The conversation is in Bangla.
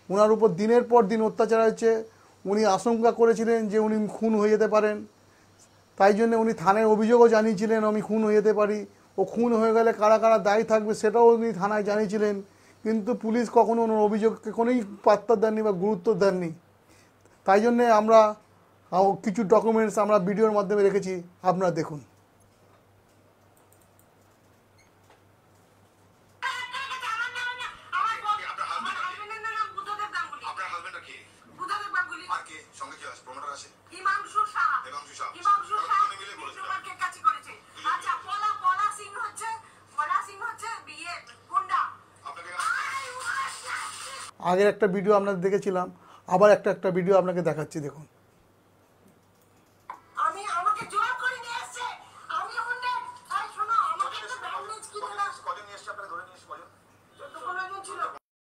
ওনার উপর দিনের পর দিন অত্যাচার হচ্ছে। উনি আশঙ্কা করেছিলেন যে উনি খুন হয়ে যেতে পারেন, তাই জন্য উনি থানায় অভিযোগও জানিয়েছিলেন আমি খুন হয়ে যেতে পারি, ও খুন হয়ে গেলে কারা কারা দায়ী থাকবে সেটাও উনি থানায় জানিয়েছিলেন। কিন্তু পুলিশ কখনো ওনার অভিযোগকে কোনোই পাত্তা দেননি বা গুরুত্ব দেননি। তাই জন্যে আমরা কিছু ডকুমেন্টস আমরা ভিডিওর মাধ্যমে রেখেছি, আপনারা দেখুন। আগের একটা ভিডিও আপনাদের দেখেছিলাম, আবার একটা ভিডিও আপনাকে দেখাচ্ছি, দেখুন।